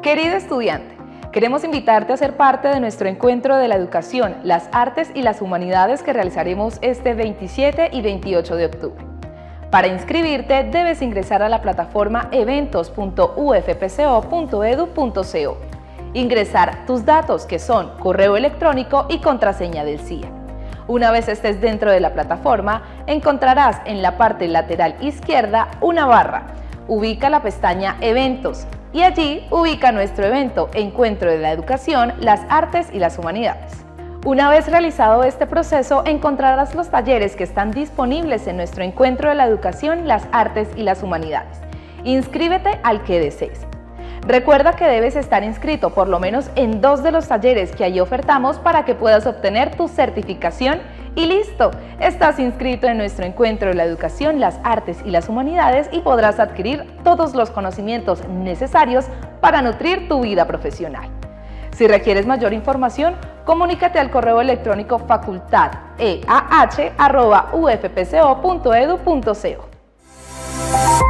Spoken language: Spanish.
Querido estudiante, queremos invitarte a ser parte de nuestro encuentro de la educación, las artes y las humanidades que realizaremos este 27 y 28 de octubre. Para inscribirte debes ingresar a la plataforma eventos.ufpco.edu.co, ingresar tus datos que son correo electrónico y contraseña del CIA. Una vez estés dentro de la plataforma, encontrarás en la parte lateral izquierda una barra. Ubica la pestaña Eventos y allí ubica nuestro evento Encuentro de la Educación, las Artes y las Humanidades. Una vez realizado este proceso, encontrarás los talleres que están disponibles en nuestro Encuentro de la Educación, las Artes y las Humanidades. Inscríbete al que desees. Recuerda que debes estar inscrito por lo menos en 2 de los talleres que allí ofertamos para que puedas obtener tu certificación y listo, estás inscrito en nuestro Encuentro de la Educación, las Artes y las Humanidades y podrás adquirir todos los conocimientos necesarios para nutrir tu vida profesional. Si requieres mayor información, comunícate al correo electrónico facultad.eah@ufpco.edu.co.